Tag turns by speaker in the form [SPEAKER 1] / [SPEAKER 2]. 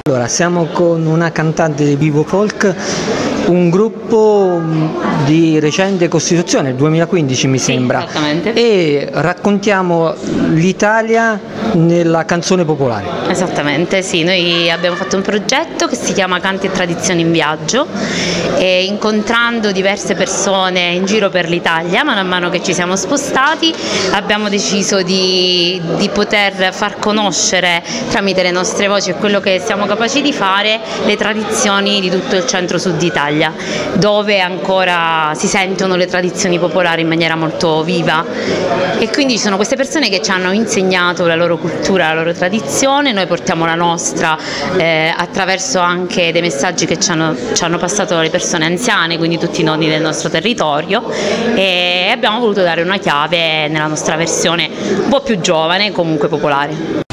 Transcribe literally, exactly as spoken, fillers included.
[SPEAKER 1] Allora, siamo con una cantante di Vivo Folk, un gruppo di recente costituzione, duemilaquindici mi sembra,
[SPEAKER 2] esattamente.
[SPEAKER 1] E raccontiamo l'Italia nella canzone popolare.
[SPEAKER 2] Esattamente, sì, noi abbiamo fatto un progetto che si chiama Canti e Tradizioni in Viaggio e incontrando diverse persone in giro per l'Italia, mano a mano che ci siamo spostati, abbiamo deciso di, di poter far conoscere tramite le nostre voci e quello che siamo capaci di fare le tradizioni di tutto il centro-sud Italia, dove ancora si sentono le tradizioni popolari in maniera molto viva, e quindi ci sono queste persone che ci hanno insegnato la loro cultura, la loro tradizione, noi portiamo la nostra eh, attraverso anche dei messaggi che ci hanno, ci hanno passato le persone anziane, quindi tutti i nonni del nostro territorio, e abbiamo voluto dare una chiave nella nostra versione un po' più giovane, comunque popolare.